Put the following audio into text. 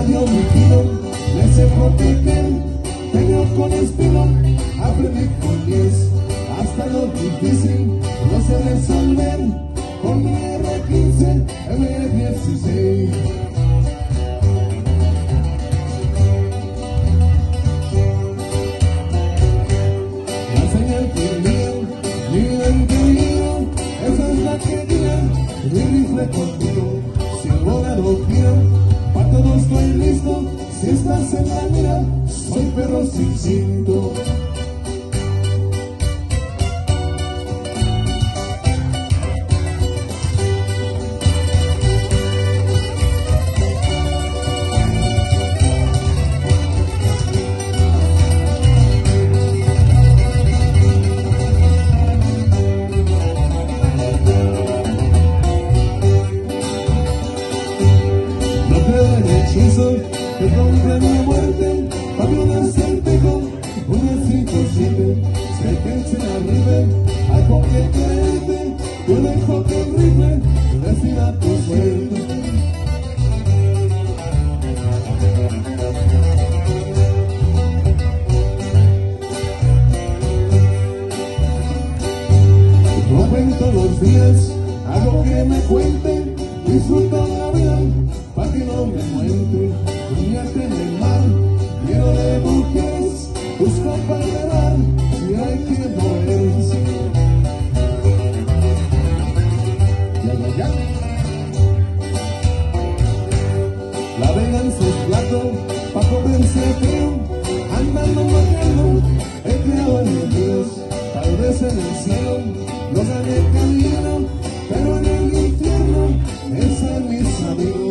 dio mi tiro, me sé proteger, tengo con estilo, aprendí con 10, hasta lo difícil, no sé resolver, con mi R15, M16. La señal que mi identidad, esa es la que guía, mi rifle contigo, si el volado gira, para todo estoy listo, si estás en la mira, soy perro sin cinto. Que compra mi muerte, para un acertejo, un S57, sé que se la arribe, a cualquier quererte, yo dejo que el rifle decida tu suerte. No cuento los días, hago que me cuenten, disfruto la vida, para que no me encuentre. Bañarte en el mar, lleno de mujeres, busco para llevar, si hay quien no eres. Ya. La venganza es plato, pa' comerse frío, andando bajando, he creado enemigos, tal vez en el cielo, no gané camino, pero en el infierno, ese es mis amigos.